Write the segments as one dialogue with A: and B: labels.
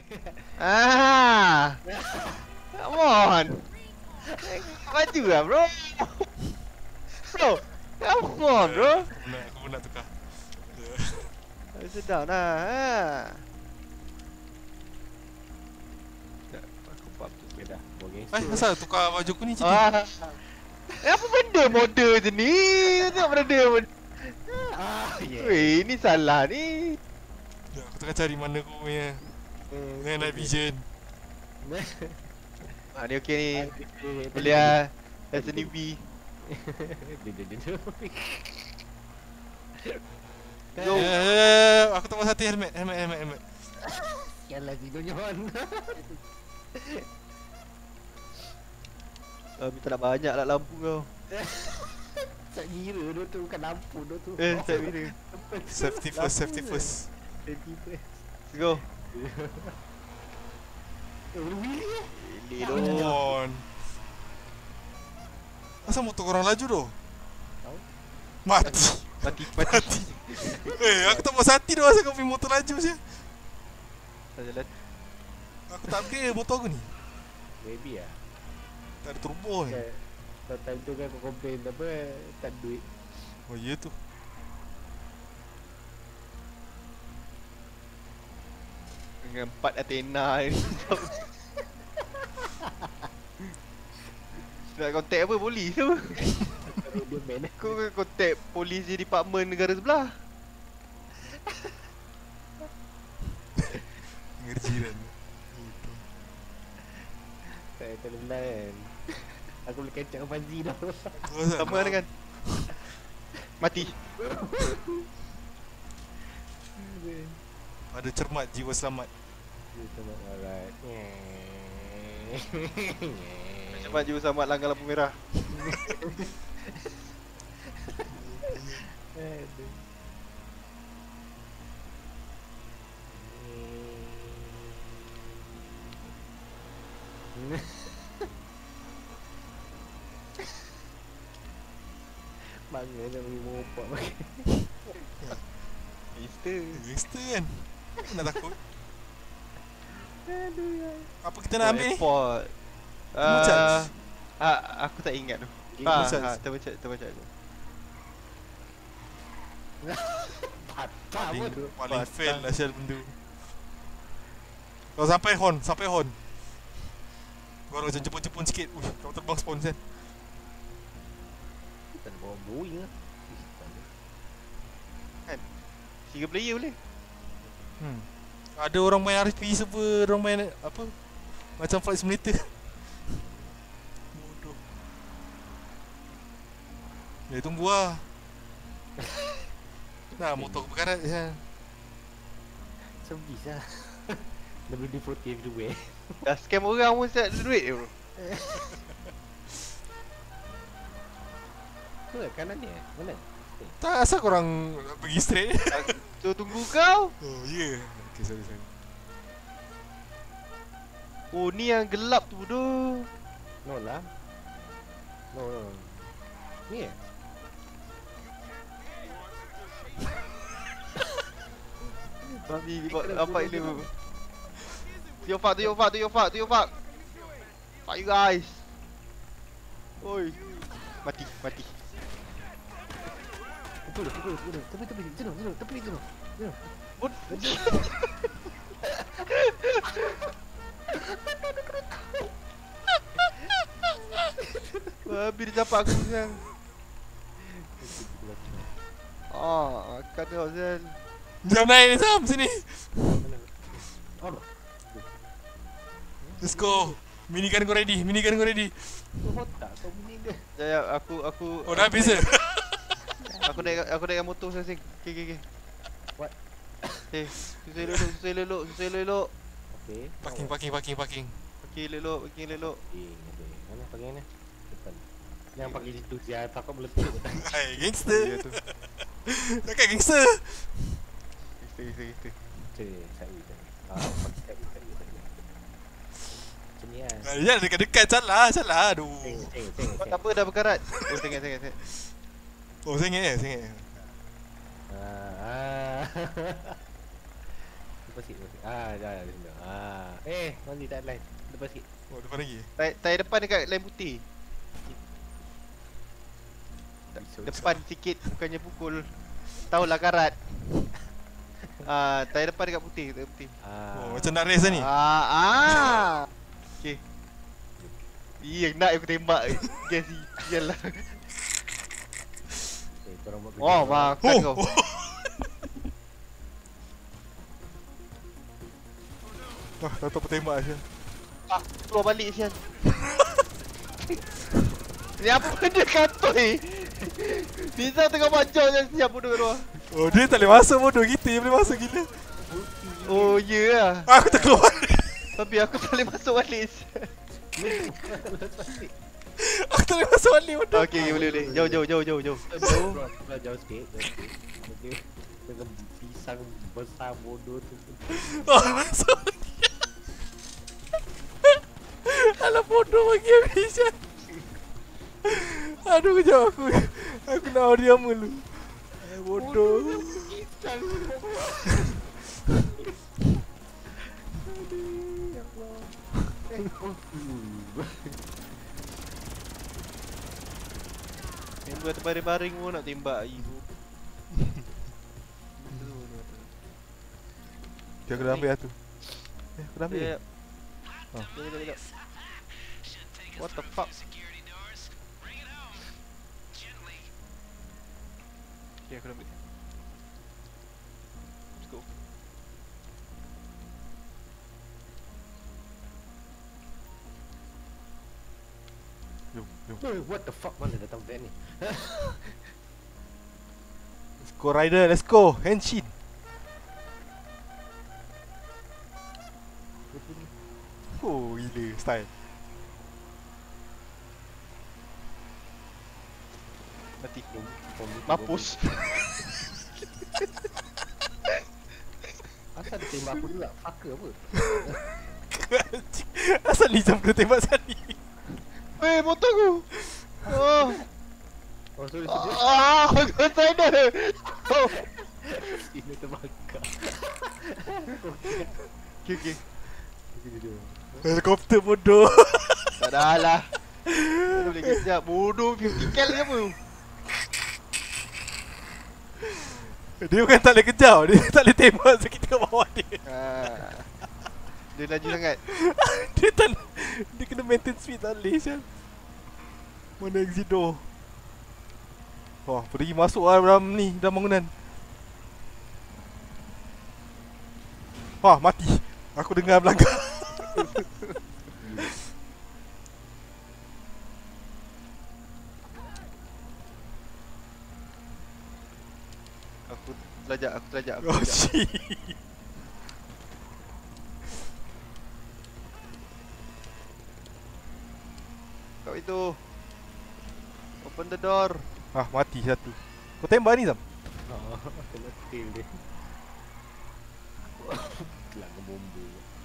A: Ah, come on. Maju lah bro. Bro, come on bro.
B: Aku pun nak tukar.
A: Sit down lah. Aku pop tu
C: Okay dah.
B: Asal tukar baju aku ni cik?
A: Apa benda model je ni? Tengok benda Weh, ni salah ni.
B: Aku tengah cari mana aku punya night vision.
A: Ni okey ni. Boleh lah. As a newbie. Go.
B: Aku tak puas hati helmet.
C: Sialah tidurnya on.
A: Minta nak banyak lah lampu kau.
C: Tak kira dia tu bukan lampu dia tu.
A: Tak kira.
B: Safety first.
C: Safety first.
A: Let's go.
C: Willy
B: Come on. Asal motor korang laju tu?
C: Tahu.
B: Mati. Aku tak puas hati tu asal kau punya motor laju je.
A: Tak jalan.
B: Aku tak upgrade motor aku ni.
C: Maybe lah.
B: Tak ada turbo ni.
C: Time tu kan kau complain apa, tak ada duit.
B: Oh iya tu.
A: Dengan 4 Athena ni. Nak kontak apa polis tu? Kau kontak polis di department negara sebelah.
B: Ngerji kan.
C: Tak terlelah kan. Aku boleh kecak dengan Fazzi dah.
A: Sama dengan mati.
B: Ada cermat jiwa selamat.
C: Alright.
A: Cepat jiwa selamat langgar lampu merah.
C: Bangga nak pergi mopak pakai.
A: Gangster
B: kan? Apa nak takut?
C: Aduh ya.
B: Apa kita nak ambil ni?
A: Airport. Aku tak ingat tu. Terbaca tu.
B: Paling fail lah Syal benda. Kau sampai horn. Kau macam cepun-cepun sikit. Kau terbang spawn kan?
C: Tak bawa Boeing lah.
A: Kan? 3 player boleh.
B: Ada orang main RP server, orang main apa? Macam Flight Simulator. Bodoh. Tunggu lah. Nah, motor aku berkarat je.
C: Servis lah. WD-40 everywhere.
A: Dah scam orang pun tak ada duit je bro.
C: Tu lah kanan ni mana?
B: Tak, asal korang pergi straight?
A: Tu tunggu kau.
B: Oh, ya. Okay, sorry.
A: Oh, ni yang gelap tu bodoh.
C: No lah. No. Ni eh?
A: Babi apa ini bro? To your fuck. Fuck you guys. Oi. Mati.
C: Pukul. Tepi.
A: What? Babi dia campak aku sekarang. Akan kau Zal.
B: Jom naik ni Sam, sini.
C: Oh.
B: Let's go. Minigun kau ready.
C: Tu otak kau bunyi dia.
A: Jaya aku
B: Oh, dah habis ke?
A: Aku naik motor sekarang. Okay.
C: What?
A: Susah elok.
C: Okay.
B: Parking.
A: Okey, elok.
C: Mana pakai ni? Depan. Jangan pakai situ siapa takut meletup.
B: Hai, gangster.
A: Ya tu.
B: Takkan gangster.
A: Kita.
C: Saya. Pakai. Macam ni lah.
B: Ya, dekat-dekat salah. Aduh.
C: Tengok.
A: Apa dah berkarat? Oh, tengok.
B: Oh, saya ingat.
C: Apa sih? Dah. Mali tak line. Lepas sikit.
B: Oh, depan lagi.
A: Tayar depan dekat line putih. Depan sikit, bukannya pukul. Tahulah karat. Tayar depan dekat putih, tayar putih.
B: Oh, macam nak race lah ni.
A: Okay. Iya, nak aku tembak. Guess iyalah.
C: Korang buat
A: Oh, makan kau.
B: Wah, tak tahu tembak je.
A: Keluar balik sial. Ni apa benda katoi? Pizza tengah macam je siap bodoh luar.
B: Oh, dia tak boleh masuk bodoh, kita yang boleh masuk gila.
A: Oh, ya lah.
B: Aku tak keluar.
A: Tapi aku tak boleh masuk balik.
B: Aku tak boleh masuk balik bodoh.
A: Okay, boleh. Jauh.
C: Jauh sikit. Dengan pisang besar bodoh tu.
B: Oh, masuk lagi. Alah bodoh bagi habis je. Aduh, kejap aku nak audio dulu. Bodoh.
A: Member terbaring-baring pun nak tembak ibu.
B: Dia kena ambil lah tu. Aku dah ambil.
A: Sekejap. What the fuck? Okay, aku dah ambil. Let's go.
B: Jom.
C: What the fuck, mana datang van ni?
B: Let's go rider, let's go. Henshin. Oh, gila style.
A: Mati. Mampus.
C: Asal dia tembak aku juga? Fucker apa?
B: Asal ni jam kena tembak Sani.
A: Weh, motor aku. Oh,
C: sorry.
A: aku sadar. Oh.
C: Ini terbakar.
A: Okay.
B: Helikopter bodoh.
A: Tak dah lah. Mana boleh kejap. Bodoh 50 cal ke apa?
B: Dia bukan tak boleh kejar, dia tak boleh tembak so kita kat bawah dia.
A: Dia laju sangat.
B: Dia kena maintain speed tak boleh sial. Mana exit door? Wah, pergi masuk lah dalam ni, dalam bangunan. Wah, mati. Aku dengar belakang.
A: Aku terlajak.
B: Oh shit.
A: Kau itu. Open the door.
B: Ah, mati satu. Kau tembak ni Zam?
C: Kena tail dia. Kelang ke bomba.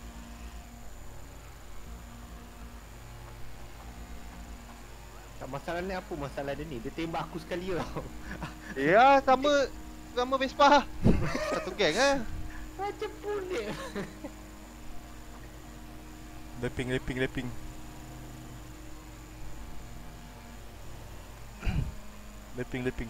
C: Tak, masalah ni apa masalah dia ni? Dia tembak aku sekali tau.
A: Ya, sama Vespa. Satu geng ah.
C: Macam pun dia.
B: Lapping. Lapping.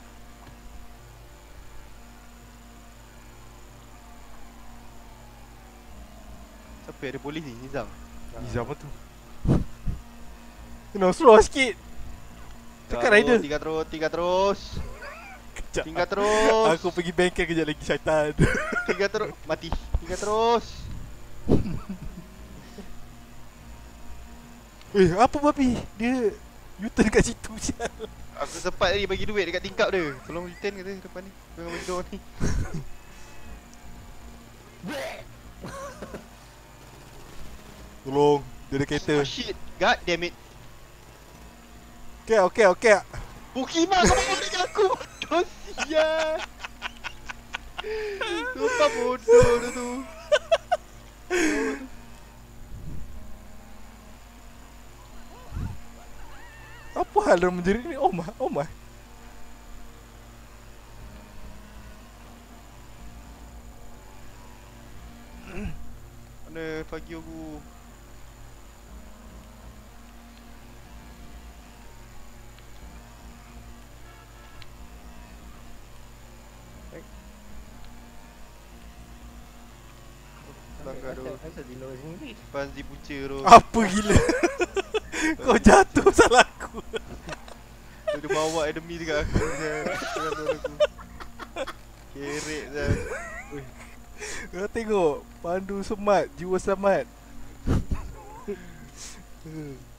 A: Siapa ada polis ni? Nizam.
B: Nizam apa tu? Kena slow sikit. Cakap rider.
A: Tiga terus.
B: Kejap.
A: Tinggal terus.
B: Aku pergi bengkel kejap lagi syaitan.
A: Tiga terus. Mati. Tiga terus.
B: Apa babi? Dia U-turn kat situ sial.
A: Aku sempat tadi bagi duit dekat tingkap dia. Tolong return kata depan ni. Jangan bagi door ni.
B: Tolong. Dia ada kereta.
A: Oh shit. God damn it.
B: Okay.
A: Pukima kau mahu dengan aku. Bodoh sial. Sumpah bodoh tu.
B: Apa hal orang menjerit ni? Oh my.
A: Mana pagi aku. Langgar tu.
C: Asal di luar sendiri.
A: Panzi punca tu.
B: Apa gila? Kau jatuh salah aku.
A: Dia bawa enemy dekat aku je. Dengan aku. Kerek je.
B: Kau tengok pandu semat, jiwa selamat.